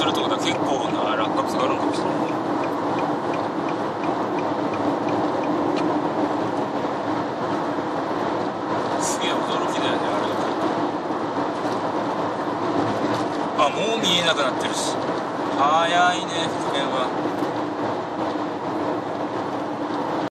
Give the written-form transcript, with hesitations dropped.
るってことは結構な落下物があるのかもしれないね。すげえ驚きだよね、あれが。あ、もう見えなくなってるし。早いね、復元は。